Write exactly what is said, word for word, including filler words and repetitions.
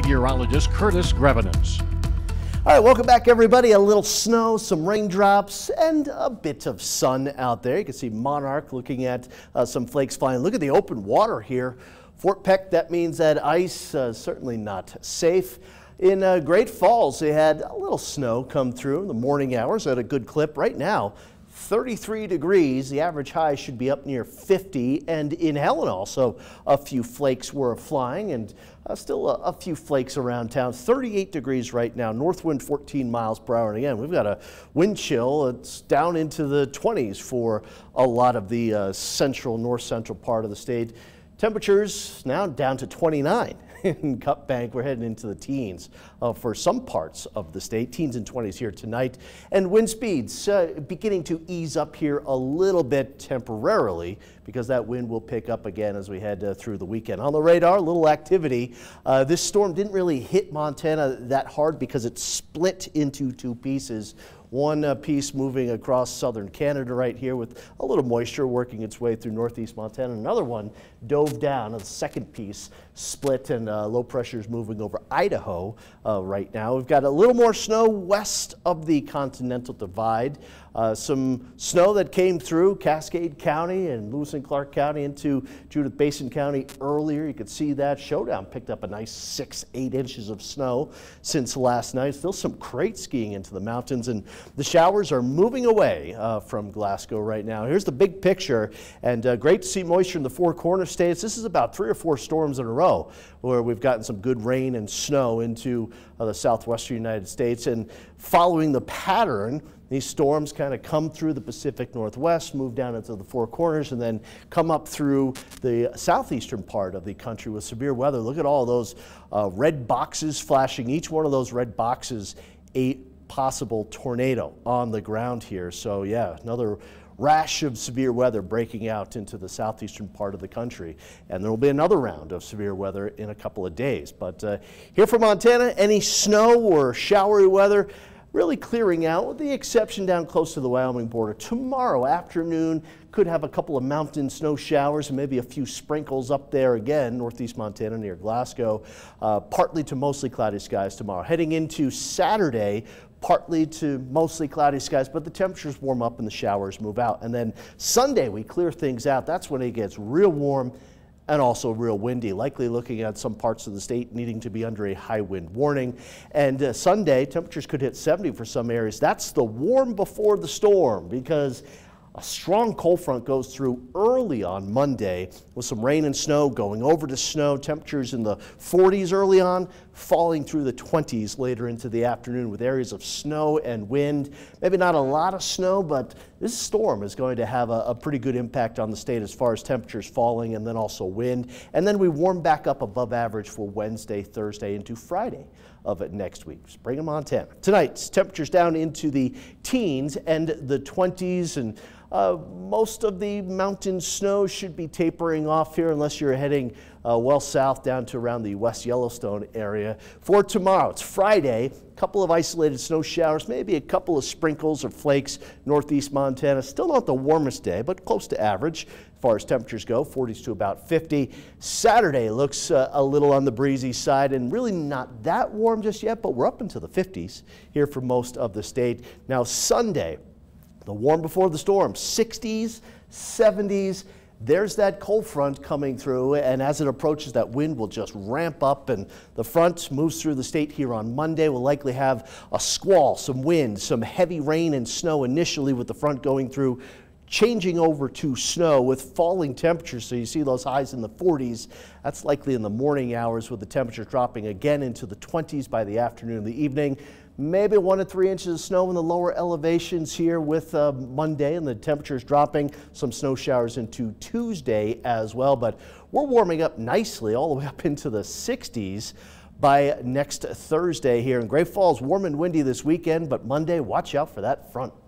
meteorologist Curtis Grevenitz. All right, welcome back, everybody. A little snow, some raindrops, and a bit of sun out there. You can see Monarch looking at uh, some flakes flying. Look at the open water here. Fort Peck, that means that ice, uh, certainly not safe. In uh, Great Falls, they had a little snow come through in the morning hours at a good clip. Right now, thirty-three degrees. The average high should be up near fifty. And in Helen also, a few flakes were flying, and uh, still a, a few flakes around town. thirty-eight degrees right now, north wind fourteen miles per hour. And again, we've got a wind chill. It's down into the twenties for a lot of the uh, central, north central part of the state. Temperatures now down to twenty-nine. In Cut Bank, we're heading into the teens uh, for some parts of the state. Teens and twenties here tonight. And wind speeds uh, beginning to ease up here a little bit temporarily, because that wind will pick up again as we head uh, through the weekend. On the radar, a little activity. Uh, this storm didn't really hit Montana that hard because it split into two pieces. One uh, piece moving across southern Canada right here with a little moisture working its way through northeast Montana. Another one dove down, and the second piece split, and uh, low pressure is moving over Idaho uh, right now. We've got a little more snow west of the Continental Divide. Uh, some snow that came through Cascade County and Lewis and Clark County into Judith Basin County earlier. You could see that. Showdown picked up a nice six, eight inches of snow since last night. Still some crate skiing into the mountains, and the showers are moving away uh, from Glasgow right now. Here's the big picture, and uh, great to see moisture in the Four Corner states. This is about three or four storms in a row where we've gotten some good rain and snow into uh, the southwestern United States. And following the pattern, these storms kind of come through the Pacific Northwest, move down into the Four Corners, and then come up through the southeastern part of the country with severe weather. Look at all those uh, red boxes flashing. Each one of those red boxes, a possible tornado on the ground here. So yeah, another rash of severe weather breaking out into the southeastern part of the country. And there will be another round of severe weather in a couple of days. But uh, here for Montana, any snow or showery weather really clearing out, with the exception down close to the Wyoming border. Tomorrow afternoon could have a couple of mountain snow showers and maybe a few sprinkles up there again, northeast Montana near Glasgow. Uh, partly to mostly cloudy skies tomorrow. Heading into Saturday, partly to mostly cloudy skies, but the temperatures warm up and the showers move out. And then Sunday, we clear things out. That's when it gets real warm and also real windy, likely looking at some parts of the state needing to be under a high wind warning. And uh, Sunday, temperatures could hit seventy for some areas. That's the warm before the storm, because a strong cold front goes through early on Monday with some rain and snow going over to snow. Temperatures in the forties early on, falling through the twenties later into the afternoon with areas of snow and wind. Maybe not a lot of snow, but this storm is going to have a, a pretty good impact on the state as far as temperatures falling and then also wind. And then we warm back up above average for Wednesday, Thursday into Friday of it next week. Spring in Montana. Tonight, temperatures down into the teens and the twenties, and Uh, most of the mountain snow should be tapering off here unless you're heading uh, well south down to around the West Yellowstone area. For tomorrow, it's Friday, a couple of isolated snow showers, maybe a couple of sprinkles or flakes northeast Montana. Still not the warmest day, but close to average as far as temperatures go, forties to about fifty. Saturday looks uh, a little on the breezy side and really not that warm just yet, but we're up into the fifties here for most of the state. Now Sunday, the warm before the storm, sixties, seventies. There's that cold front coming through, and as it approaches, that wind will just ramp up, and the front moves through the state here on Monday. We'll likely have a squall, some wind, some heavy rain and snow initially, with the front going through, changing over to snow with falling temperatures. So you see those highs in the forties. That's likely in the morning hours, with the temperature dropping again into the twenties by the afternoon and the evening. Maybe one to three inches of snow in the lower elevations here with uh, Monday, and the temperatures dropping. Some snow showers into Tuesday as well, but we're warming up nicely all the way up into the sixties by next Thursday here in Great Falls. Warm and windy this weekend, but Monday, watch out for that front.